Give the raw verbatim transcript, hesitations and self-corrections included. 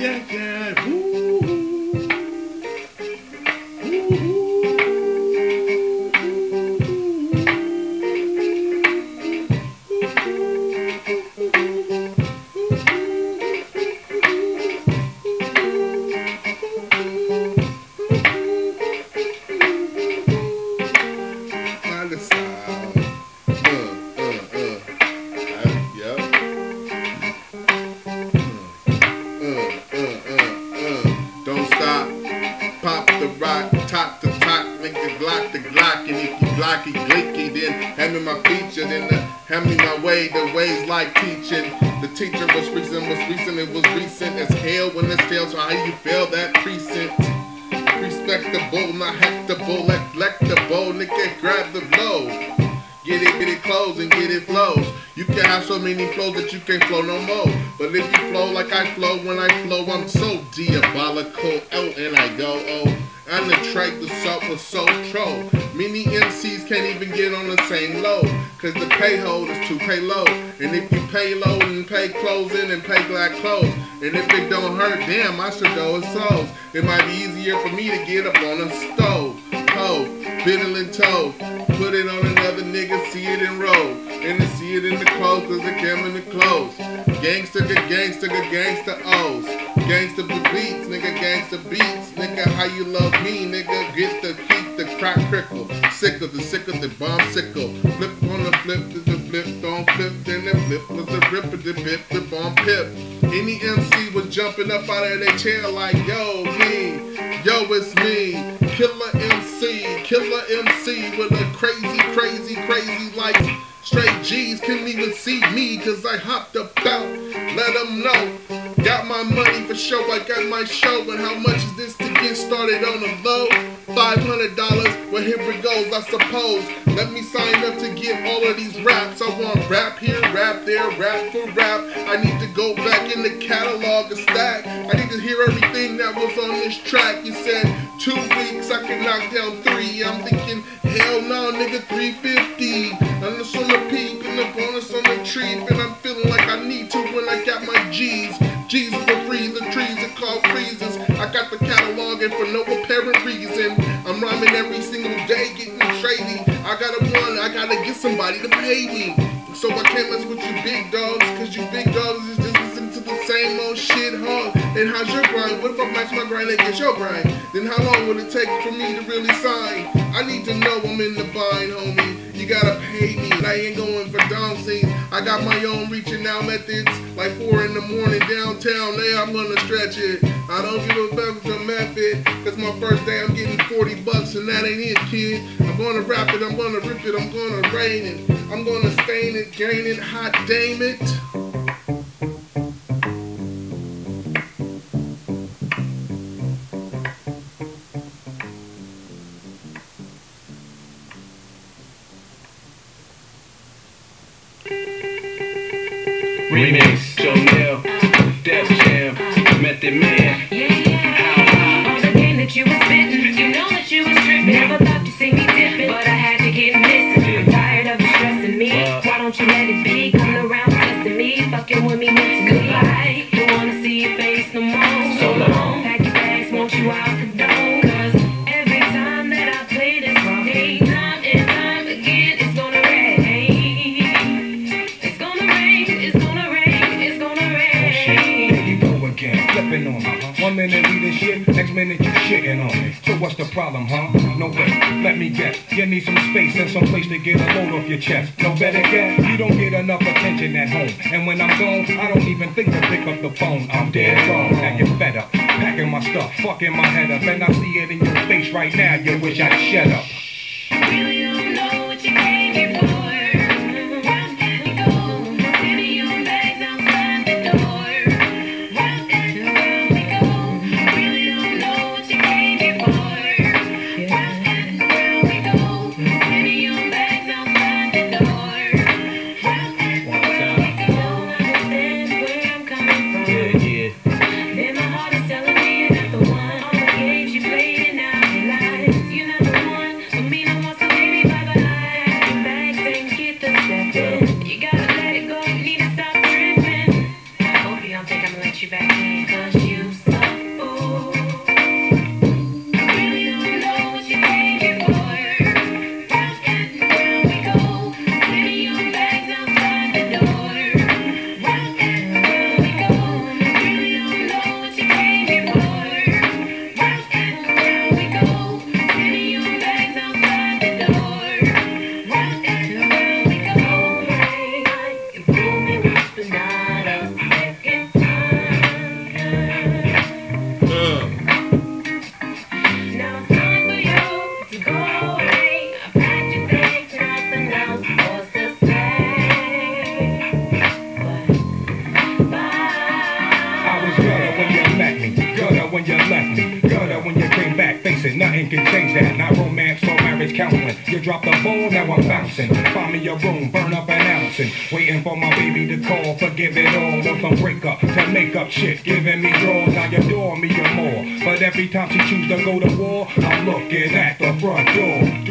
yeah, yeah. Ooh, find the sound. Uh, uh, uh. Uh, yep. Uh, uh, uh, uh. Don't stop. Pop the rock, top the top, nigga glock the glock, and if you blocky glicky, then hand me my feature, then uh, hand me my way, the ways like teaching. The teacher was recent, was recent, it was recent as hell when it's tail, so how you feel that precinct? Respectable, not hectable, electable, nigga grab the blow. Get it, get it closed and get it flows. You can have so many flows that you can't flow no more. But if you flow like I flow, when I flow, I'm so diabolical. Oh, and I go, oh. And the track, the salt was so troll. Many M Cs can't even get on the same load, cause the pay hold is too pay low. And if you pay low and pay closing and pay black clothes, and if it don't hurt, damn, I should go and souls. It might be easier for me to get up on a stove. Ho, fiddling toe. Put it on another nigga, see it in roll. And to see it in the clothes, cause it came in the clothes. Gangsta, good gangsta, good gangsta O's. Gangsta beats, nigga, gangsta beats. Nigga, how you love me, nigga? Get the keep the crack crickle. Sick of the sick of the bomb sickle. Flip on the flip, to the flip, don't flip, then the flip was the rip of the bip, the bomb pip. Any M C was jumping up out of their chair like, yo, me, yo, it's me. Killer M C, killer M C with a crazy, crazy, crazy life. Straight G's couldn't even see me cause I hopped about. Let them know. Got my money for show, I got my show. And how much is this to get started on the low? five hundred dollars, well here it goes, I suppose. Let me sign up to get all of these raps. I want rap here, rap there, rap for rap. I need to go back in the catalog and stack. I need to hear everything that was on this track. You said two weeks, I can knock down three. I'm thinking, hell no, nigga, three fifty. And it's on the peak and the bonus on the tree. And I'm feeling like I need to when I got my G's. G's for free, the trees are called freezes. I got the catalog and for no apparent reason. I'm rhyming every single day, getting shady. I gotta one, I gotta get somebody to pay me. So I can't mess with you big dogs, cause you big dogs is just listening to the same old shit, huh? And how's your grind? What if I match my grind against your grind? Then how long would it take for me to really sign? I need to know I'm in the bind, homie. You gotta pay me. I ain't going for dong scenes. I got my own reaching out methods. Like four in the morning downtown. There I'm gonna stretch it. I don't give a fuck with the method. Cause my first day I'm getting forty bucks and that ain't it, kid. I'm gonna rap it, I'm gonna rip it, I'm gonna rain it. I'm gonna stain it, gain it, hot damn it. Remix, Jonelle, Def Jam, Method Man. Yeah, yeah. All the game that you was spitting, you know that you was tripping. Never thought to see me dipping, but I had to get missing. I'm tired of you stressing me. Why don't you let it be? Coming around testing me, fucking with me mentally. Goodbye. Don't wanna see your face no more. So long. Pack your bags, want you out the door. Cause every time that I play this game, time and time again, it's gonna rain. It's gonna rain. It's gonna rain. It's gonna rain. There you go again, flipping on me. One minute you the shit, next minute you shitting on me. So what's the problem, huh? No way, let me guess. You need some space and some place to get a load off your chest. No better guess, you don't get enough attention at home. And when I'm gone, I don't even think to pick up the phone. I'm dead wrong, now you're fed up. Packing my stuff, fucking my head up. And I see it in your face right now, you wish I'd shut up. Really don't know what you came here for. Nothing can change that, not romance or marriage counseling. You drop the ball, now I'm bouncing. Find me a room, burn up an ounce. Waiting for my baby to call, forgive it all. Want some breakup to make up shit, giving me draws. Now you adore me or more. But every time she choose to go to war, I'm looking at the front door.